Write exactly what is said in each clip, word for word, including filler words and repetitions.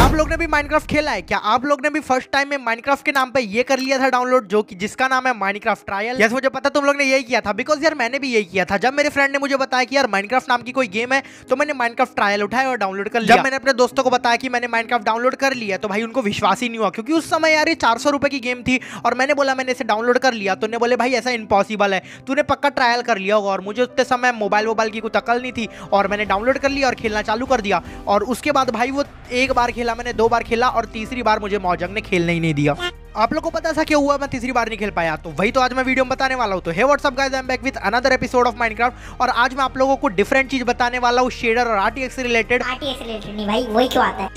आप लोग ने भी माइनक्राफ्ट खेला है क्या? आप लोग ने भी फर्स्ट टाइम में माइनक्राफ्ट के नाम पे ये कर लिया था डाउनलोड, जो कि जिसका नाम है माइनक्राफ्ट ट्रायल? यस, मुझे पता तुम लोग ने यही किया था, बिकॉज यार मैंने भी यही किया था। जब मेरे फ्रेंड ने मुझे बताया कि यार माइनक्राफ्ट नाम की कोई गेम है, तो मैंने माइनक्राफ्ट ट्रायल उठाया और डाउनलोड कर लिया। जब मैंने अपने दोस्तों को बताया कि मैंने माइनक्राफ्ट डाउनलोड कर लिया, तो भाई उनको विश्वास ही नहीं हुआ, क्योंकि उस समय यार ये चार सौ रुपए की गेम थी और मैंने बोला मैंने इसे डाउनलोड कर लिया, तो उन्होंने बोले भाई ऐसा इम्पॉसिबल है, तूने पक्का ट्रायल कर लिया होगा। और मुझे उतने समय मोबाइल वोबाइल की कोई अकल नहीं थी और मैंने डाउनलोड कर लिया और खेलना चालू कर दिया। और उसके बाद भाई वो एक बार खेला मैंने, दो बार खेला और तीसरी बार मुझे मौजंग ने खेलने ही नहीं दिया। आप लोगों को पता था क्या हुआ मैं तीसरी बार नहीं खेल पाया? तो वही तो आज मैं वीडियो में बताने वाला हूं। तो hey what's up guys, I am back with another episode of Minecraft और आज मैं आप लोगों को डिफरेंट चीज बताने वाला हूं शेडर और आरटीएक्स से रिलेटेड। आरटीएक्स रिलेटेड नहीं भाई, वही क्यों आता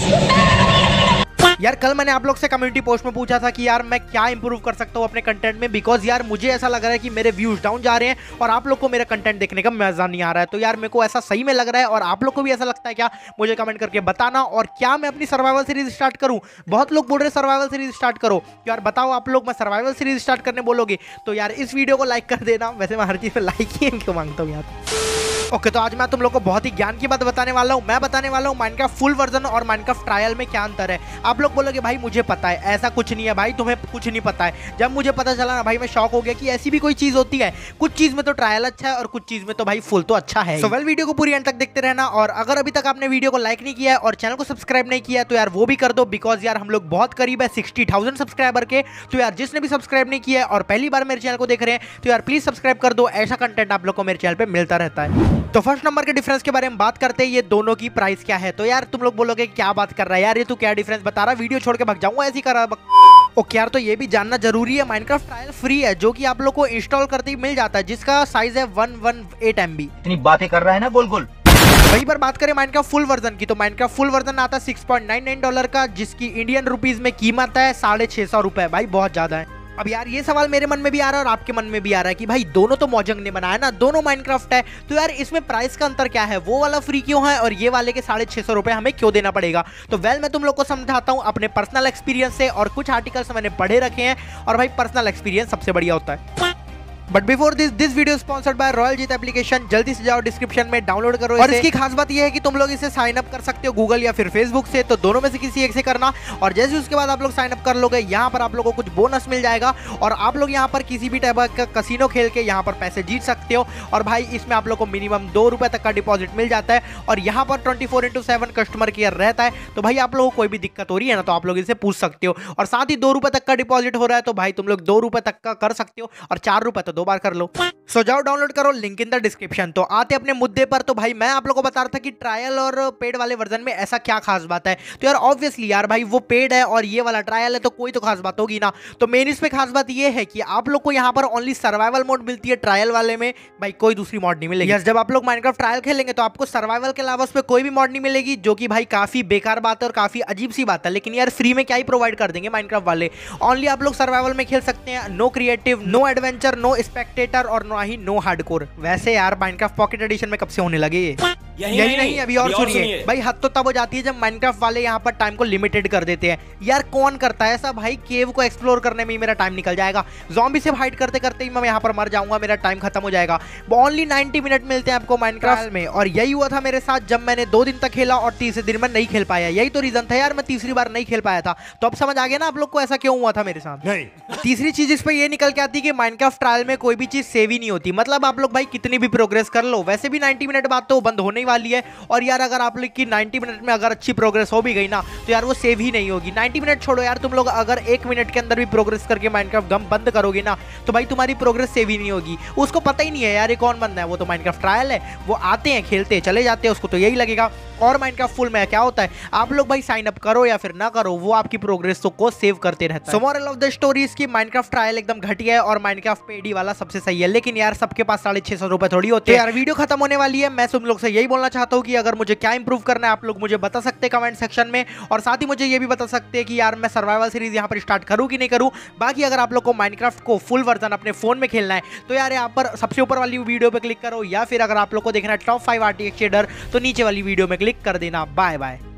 है? यार कल मैंने आप लोग से कम्युनिटी पोस्ट में पूछा था कि यार मैं क्या इंप्रूव कर सकता हूँ अपने कंटेंट में, बिकॉज यार मुझे ऐसा लग रहा है कि मेरे व्यूज डाउन जा रहे हैं और आप लोग को मेरा कंटेंट देखने का मजा नहीं आ रहा है। तो यार मेरे को ऐसा सही में लग रहा है और आप लोग को भी ऐसा लगता है क्या? मुझे कमेंट करके बताना। और क्या मैं अपनी सर्वाइवल सीरीज स्टार्ट करूँ? बहुत लोग बोल रहे सर्वाइवल सीरीज स्टार्ट करो। यार बताओ आप लोग, मैं सर्वाइवल सीरीज स्टार्ट करने बोलोगे तो यार इस वीडियो को लाइक कर देना। वैसे मैं हर चीज पे लाइक ही क्यों मांगता हूँ यार। ओके okay, तो आज मैं तुम लोग को बहुत ही ज्ञान की बात बताने वाला हूँ। मैं बताने वाला हूँ माइनक्राफ्ट फुल वर्जन और माइनक्राफ्ट ट्रायल में क्या अंतर है। आप लोग बोलोगे भाई मुझे पता है, ऐसा कुछ नहीं है भाई, तुम्हें कुछ नहीं पता है। जब मुझे पता चला ना भाई मैं शॉक हो गया कि ऐसी भी कोई चीज होती है। कुछ चीज में तो ट्रायल अच्छा है और कुछ चीज में तो भाई फुल तो अच्छा है। सो वेल वीडियो को पूरी एंड तक देखते रहना। और अगर अभी तक आपने वीडियो को लाइक नहीं किया है और चैनल को सब्सक्राइब नहीं किया तो यार वो भी कर दो, बिकॉज यार हम लोग बहुत करीब है सिक्सटी थाउजेंड सब्सक्राइबर के। तो यार जिसने भी सब्सक्राइब नहीं किया है और पहली बार मेरे चैनल को देख रहे हैं तो यार प्लीज सब्सक्राइब कर दो। ऐसा कंटेंट आप लोग को मेरे चैनल पे मिलता रहता है। तो फर्स्ट नंबर के डिफरेंस के बारे में बात करते हैं, ये दोनों की प्राइस क्या है। तो यार तुम लोग बोलोगे क्या बात कर रहा है यार, ये तू क्या डिफरेंस बता रहा है, वीडियो छोड़ के भाग जाऊंगा ऐसी कर रहा। ओके यार, तो ये भी जानना जरूरी है, माइनक्राफ्ट ट्रायल फ्री है जो कि आप लोग को इंस्टॉल करते ही मिल जाता है, जिसका साइज है one one eight M B. इतनी बातें कर रहा है ना गोल गोल। वहीं पर बात करें माइनक्राफ्ट फुल वर्जन की, तो माइनक्राफ्ट फुल वर्जन आता है six point nine nine dollar का, जिसकी इंडियन रुपीज में कीमत है साढ़े छह सौ रुपए। भाई बहुत ज्यादा है। अब यार ये सवाल मेरे मन में भी आ रहा है और आपके मन में भी आ रहा है कि भाई दोनों तो मौजंग ने बनाया ना, दोनों माइनक्राफ्ट है, तो यार इसमें प्राइस का अंतर क्या है? वो वाला फ्री क्यों है और ये वाले के साढ़े छह सौ रुपए हमें क्यों देना पड़ेगा? तो वेल मैं तुम लोग को समझाता हूँ अपने पर्सनल एक्सपीरियंस से, और कुछ आर्टिकल्स मैंने पढ़े रखे हैं और भाई पर्सनल एक्सपीरियंस सबसे बढ़िया होता है। But before this this video sponsored by Royal Jeet application. जल्दी से जाओ डिस्क्रिप्शन में डाउनलोड करो। और इसकी खास बात यह है कि तुम लोग इसे साइन अप कर सकते हो गूगल या फिर फेसबुक से, तो दोनों में से किसी एक से करना। और जैसे उसके बाद आप लोग साइन अप कर लोगे, यहाँ पर आप लोगों को कुछ बोनस मिल जाएगा और आप लोग यहाँ पर किसी भी टाइप का कसिनो खेल के यहाँ पर पैसे जीत सकते हो। और भाई इसमें आप लोग को मिनिमम दो रुपए तक का डिपॉजिट मिल जाता है और यहाँ पर twenty four into seven customer care रहता है। तो भाई आप लोगों को कोई भी दिक्कत हो रही है ना, तो आप लोग इसे पूछ सकते हो। और साथ ही दो रुपए तक का डिपॉजिट हो रहा है, तो भाई तुम लोग दो रुपए तक का कर सकते हो और चार रुपए तो दो बार कर लो। सो so, जाओ डाउनलोड करो, लिंक इन द डिस्क्रिप्शन। तो आते अपने मुद्दे पर। तो भाई मैं आप लोगों को बता रहा था कि ट्रायल और पेड वाले वर्जन में ऐसा क्या खास बात है। तो यार ऑब्वियसली यार भाई वो पेड है और ये वाला ट्रायल है, तो कोई तो खास बात होगी ना। तो मेन इसमें खास बात ये है कि आप लोग को यहाँ पर ओनली सर्वाइवल मोड मिलती है ट्रायल वाले में, भाई कोई दूसरी मॉड नहीं मिलेगी। यस, जब आप लोग माइनक्राफ्ट ट्रायल खेलेंगे तो आपको सर्वाइवल के अलावा उस पर कोई भी मॉड नहीं मिलेगी, जो कि भाई काफी बेकार बात है और काफी अजीब सी बात है। लेकिन यार फ्री में क्या ही प्रोवाइड कर देंगे माइनक्राफ्ट वाले। ओनली आप लोग सर्वाइवल में खेल सकते हैं, no creative, no adventure, no spectator और नो ही नो हार्डकोर। वैसे यार माइनक्राफ्ट पॉकेट एडिशन में कब से होने लगे ये? यही, यही नहीं, अभी और सुनिए भाई। हद तो तब हो जाती है जब माइनक्राफ्ट वाले यहाँ पर टाइम को लिमिटेड कर देते हैं। यार कौन करता है ऐसा भाई? केव को एक्सप्लोर करने में ही मेरा टाइम निकल जाएगा, ज़ॉम्बी से फाइट करते करते ही मैं यहाँ पर मर जाऊंगा, मेरा टाइम खत्म हो जाएगा। ओनली नाइंटी मिनट मिलते हैं आपको माइनक्राफ्ट में। और यही हुआ था मेरे साथ जब मैंने दो दिन तक खेला और तीसरे दिन में नहीं खेल पाया। यही तो रीजन था यार, मैं तीसरी बार नहीं खेल पाया था। तो अब समझ आ गया ना आप लोग को ऐसा क्यों हुआ था मेरे साथ? नहीं। तीसरी चीज इस पर यह निकल के आती कि माइनक्राफ्ट ट्रायल में कोई भी चीज सेव ही नहीं होती। मतलब आप लोग भाई कितनी भी प्रोग्रेस कर लो, वैसे भी नाइंटी मिनट बाद तो बंद होने ही वाली है। और यार अगर आप लोग की नाइंटी मिनट में अगर अच्छी प्रोग्रेस हो भी गई ना, तो यार वो सेव ही नहीं होगी। नाइंटी मिनट छोड़ो यार, तुम लोग अगर एक मिनट के अंदर भी प्रोग्रेस करके माइनक्राफ्ट गम बंद करोगे ना, तो भाई तुम्हारी प्रोग्रेस सेव ही नहीं होगी। उसको पता ही नहीं है यार ये कौन बंदा है, वो तो माइनक्राफ्ट ट्रायल है, वो आते हैं खेलते हैं चले जाते हैं, उसको तो यही लगेगा। और माइनक्राफ्ट फुल में क्या होता है, आप लोग भाई साइन अप करो या फिर ना करो, वो आपकी प्रोग्रेस को सेव करते रहता है। So moral of the story इसकी माइनक्राफ्ट ट्रायल एकदम घटिया है और माइनक्राफ्ट पेडी वाला सबसे सही है। लेकिन यार सबके पास साढ़े छह सौ रुपए थोड़ी होते हैं। यार वीडियो खत्म होने वाली है, मैं तुम लोग से यही बोलना चाहता हूँ कि अगर मुझे क्या इंप्रूव करना है आप लोग मुझे बता सकते हैं कमेंट सेक्शन में। और साथ ही मुझे ये भी बता सकते हैं कि यार मैं सर्वाइवल सीरीज यहाँ पर स्टार्ट करूँ कि नहीं करूँ। बाकी अगर आप लोग को माइनक्राफ्ट को फुल वर्जन अपने फोन में खेलना है तो यार यहाँ पर सबसे ऊपर वाली वीडियो पे क्लिक करो, या फिर अगर आप लोग को देखना है टॉप फाइव आरटीएक्स शेडर तो नीचे वाली वीडियो में क्लिक कर देना। Bye bye.